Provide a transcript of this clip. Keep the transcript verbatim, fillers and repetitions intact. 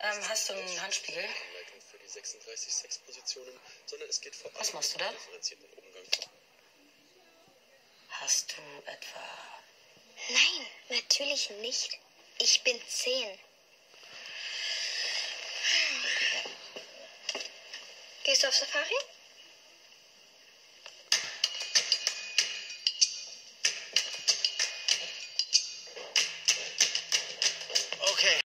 Ähm, hast du einen Handspiegel? Für die sechsunddreißig Sexpositionen, sondern es geht vor allem Was machst du da? um differenzierten Umgang. Hast du etwa... Nein, natürlich nicht. Ich bin zehn. Gehst du auf Safari?